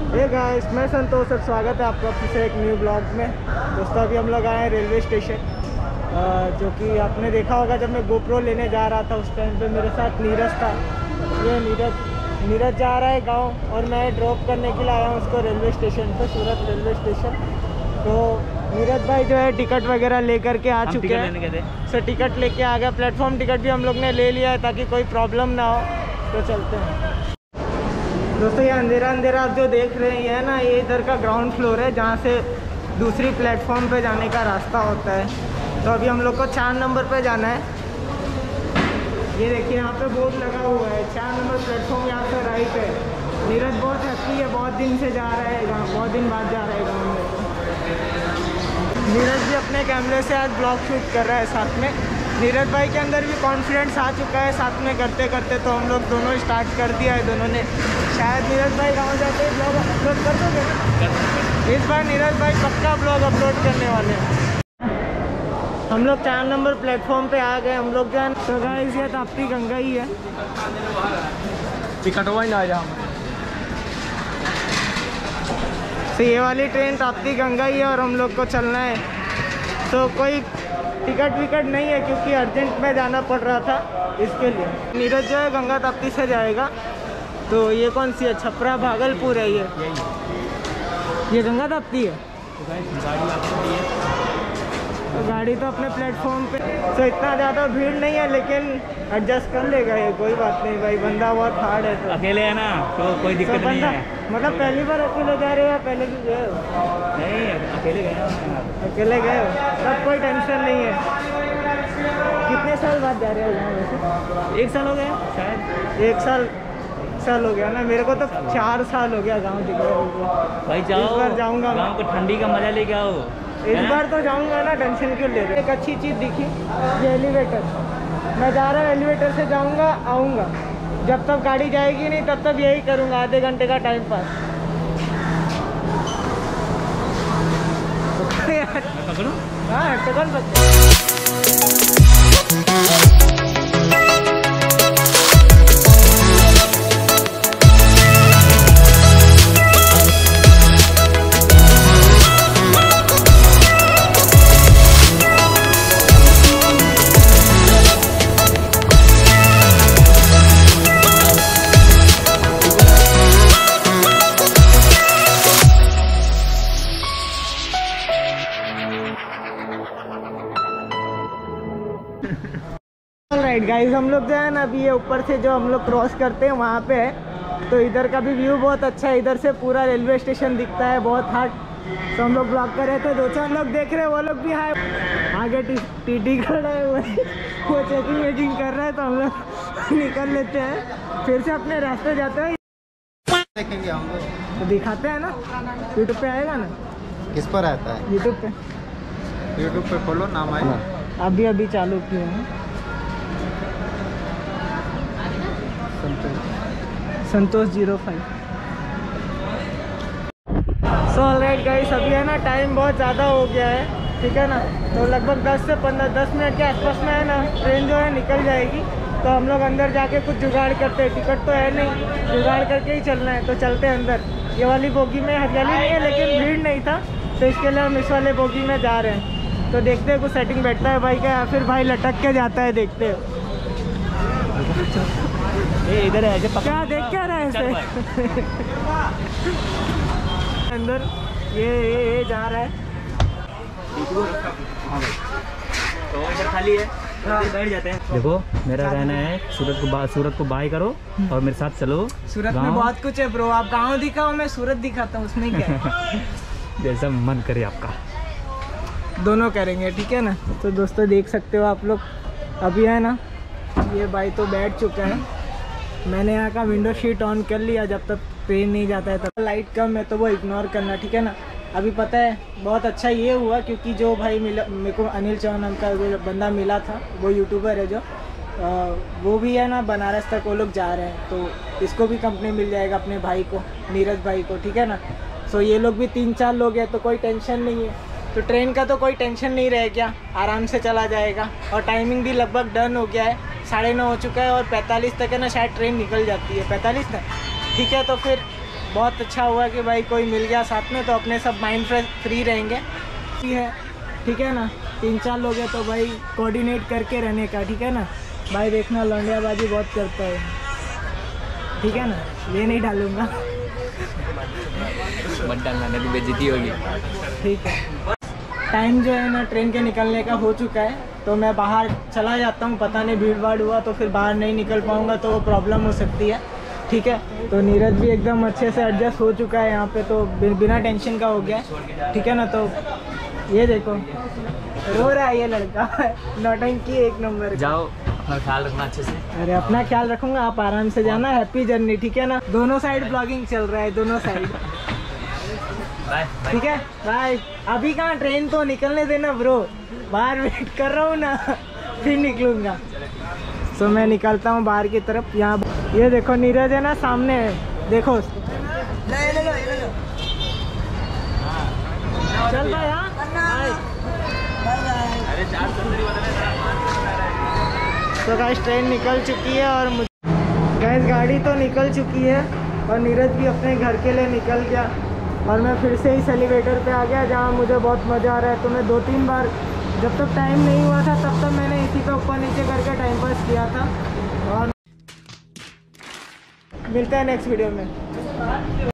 Hey guys, मैं संतोष और स्वागत है आपका फिर से एक न्यू ब्लॉग में। दोस्तों अभी हम लोग आए हैं रेलवे स्टेशन, जो कि आपने देखा होगा जब मैं गोप्रो लेने जा रहा था उस टाइम पे मेरे साथ नीरज था। ये नीरज जा रहा है गांव और मैं ड्रॉप करने के लिए आया हूँ उसको रेलवे स्टेशन पे, सूरत रेलवे स्टेशन। तो नीरज भाई जो है टिकट वगैरह लेकर के आ चुके हैं। सर टिकट लेके आ गया, प्लेटफॉर्म टिकट भी हम लोग ने ले लिया है ताकि कोई प्रॉब्लम ना हो। तो चलते हैं दोस्तों। ये अंधेरा अंधेरा आप जो देख रहे हैं ये ना, ये इधर का ग्राउंड फ्लोर है जहाँ से दूसरी प्लेटफॉर्म पे जाने का रास्ता होता है। तो अभी हम लोग को 4 नंबर पे जाना है। ये देखिए यहाँ पे बोर्ड लगा हुआ है 4 नंबर प्लेटफॉर्म, यहाँ पे राइट है। नीरज बहुत हैप्पी है, बहुत दिन से जा रहा है, बहुत दिन बाद जा रहा है गाँव में। नीरज भी अपने कैमरे से आज ब्लॉग शूट कर रहा है साथ में। नीरज भाई के अंदर भी कॉन्फिडेंस आ चुका है साथ में करते करते, तो हम लोग दोनों स्टार्ट कर दिया है दोनों ने। शायद नीरज भाई गाँव जाते ही ब्लॉग अपलोड कर दोगे ना? इस बार नीरज भाई पक्का ब्लॉग अपलोड करने वाले हैं। हम लोग 4 नंबर प्लेटफॉर्म पे आ गए हम लोग जान। तो गाइस ये ताप्ती गंगा ही है, टिकटवा ही ना जा। तो ये वाली ट्रेन ताप्ती गंगा ही है और हम लोग को चलना है। तो कोई टिकट विकट नहीं है क्योंकि अर्जेंट में जाना पड़ रहा था इसके लिए। नीरज जो है गंगा ताप्ती से जाएगा। तो ये कौन सी है? छपरा भागलपुर है ये गंगा ताप्ती है। तो गाड़ी तो अपने प्लेटफॉर्म पे, तो इतना ज़्यादा भीड़ नहीं है लेकिन एडजस्ट कर लेगा ये, कोई बात नहीं भाई, बंदा बहुत हार्ड है। तो अकेले है ना तो कोई दिक्कत नहीं है। मतलब पहली बार अकेले जा रहे हो या पहले भी गए हो? नहीं, अकेले गए। अकेले गए हो तब कोई टेंशन नहीं है। कितने साल बाद जा रहे हो गाँव वैसे? 1 साल हो गया शायद। 1 साल हो गया ना, मेरे को तो 4 साल हो गया गाँव दिख रहा है। भाई जाओ, इस बार जाऊँगा, गाँव को ठंडी का मजा लेके आओ। इस बार तो जाऊँगा ना, टेंशन क्यों ले रहे हो? एक अच्छी चीज़ दिखी, ये एलिवेटर। मैं जा रहा हूँ एलिवेटर से जाऊँगा आऊँगा, जब तक गाड़ी जाएगी नहीं तब तक यही करूँगा, आधे घंटे का टाइम पास। पकड़ो। हाँ पकड़। ऑलराइट गाइस, हम लोग जो है ना अभी ये ऊपर से जो हम लोग क्रॉस करते हैं वहाँ पे है। तो इधर का भी व्यू बहुत अच्छा है, इधर से पूरा रेलवे स्टेशन दिखता है बहुत हार्ड। तो हम लोग ब्लॉग कर रहे थे, 2-4 लोग देख रहे हैं, वो लोग भी है आगे टीटी खड़ा है वो चेकिंग वेकिंग कर रहे हैं। तो हम लोग निकल लेते हैं, फिर से अपने रास्ते जाते हैं। देखेंगे हम लोग, तो दिखाते हैं ना, यूट्यूब पे आएगा ना। किस पर आता है? यूट्यूब पे खोलो, नाम आए। अभी चालू किए हैं। संतोष 05। सो ऑलराइट गाइस, अभी है ना टाइम बहुत ज़्यादा हो गया है, ठीक है ना। तो लगभग 10 से 10 मिनट के आसपास में है ना ट्रेन जो है निकल जाएगी। तो हम लोग अंदर जाके कुछ जुगाड़ करते हैं, टिकट तो है नहीं, जुगाड़ करके ही चलना है। तो चलते हैं अंदर। ये वाली बोगी में हरियाली नहीं है लेकिन भीड़ नहीं था, तो इसके लिए हम इस वाले बोगी में जा रहे हैं। तो देखते हैं कुछ सेटिंग बैठता है भाई का या फिर भाई लटक के जाता है, देखते हैं। इधर है, क्या देख क्या रहा है ऐसे? अंदर ये जा रहा है। तो इधर खाली है, बैठ जाते हैं। देखो मेरा कहना है सूरत को बाय करो और मेरे साथ चलो। सूरत में बहुत कुछ है ब्रो, आप गाँव दिखाओ, मैं सूरत दिखाता हूँ, उसमें क्या है? जैसा मन करे आपका, दोनों करेंगे, ठीक है ना। तो दोस्तों देख सकते हो आप लोग, अभी है ना ये भाई तो बैठ चुका है। मैंने यहाँ का विंडो शीट ऑन कर लिया, जब तक ट्रेन नहीं जाता है तब। लाइट कम है तो वो इग्नोर करना, ठीक है ना। अभी पता है बहुत अच्छा ये हुआ क्योंकि जो भाई मिला मेरे को, अनिल चौहान नाम का जो बंदा मिला था, वो यूट्यूबर है जो, वो भी है ना बनारस तक वो लोग जा रहे हैं। तो इसको भी कंपनी मिल जाएगा अपने भाई को, नीरज भाई को, ठीक है ना। सो ये लोग भी 3-4 लोग हैं तो कोई टेंशन नहीं है। तो ट्रेन का तो कोई टेंशन नहीं रह गया, आराम से चला जाएगा। और टाइमिंग भी लगभग डन हो गया है, 9:30 हो चुका है और 45 तक है ना शायद ट्रेन निकल जाती है, 45 तक, ठीक है। तो फिर बहुत अच्छा हुआ कि भाई कोई मिल गया साथ में, तो अपने सब माइंड फ्री रहेंगे। ठीक है ना, 3-4 लोग हैं तो भाई कोऑर्डिनेट करके रहने का, ठीक है ना भाई। देखना लौंडियाबाजी बहुत करता है, ठीक है ना, ये नहीं डालूंगा। मत डालना नहीं तो बेइज्जती होगी। ठीक है, टाइम जो है ना ट्रेन के निकलने का हो चुका है, तो मैं बाहर चला जाता हूँ। पता नहीं भीड़ भाड़ हुआ तो फिर बाहर नहीं निकल पाऊँगा, तो वो प्रॉब्लम हो सकती है, ठीक है। तो नीरज भी एकदम अच्छे से एडजस्ट हो चुका है यहाँ पे, तो बिना टेंशन का हो गया, ठीक है ना। तो ये देखो रो रहा है ये लड़का, नौटंकी 1 नंबर। जाओ, अपना ख्याल रखना अच्छे से। अरे अपना ख्याल रखूंगा, आप आराम से जाना। हैप्पी जर्नी, ठीक है ना। दोनों साइड ब्लॉगिंग चल रहा है, दोनों साइड, बाय। ठीक है बाय। अभी कहाँ, ट्रेन तो निकलने देना ब्रो, बाहर वेट कर रहा हूँ ना, फिर निकलूंगा। तो मैं निकलता हूँ बाहर की तरफ। यहाँ ये देखो नीरज है ना सामने, देखो चल भाई। हाँ तो गाइस ट्रेन निकल चुकी है, और गाइस गाड़ी तो निकल चुकी है, और नीरज भी अपने घर के लिए निकल गया, और मैं फिर से इस एलिवेटर पे आ गया जहाँ मुझे बहुत मज़ा आ रहा है। तो मैं 2-3 बार, जब तक टाइम नहीं हुआ था तब तक मैंने इसी पे ऊपर नीचे करके टाइम पास किया था। और मिलते हैं नेक्स्ट वीडियो में।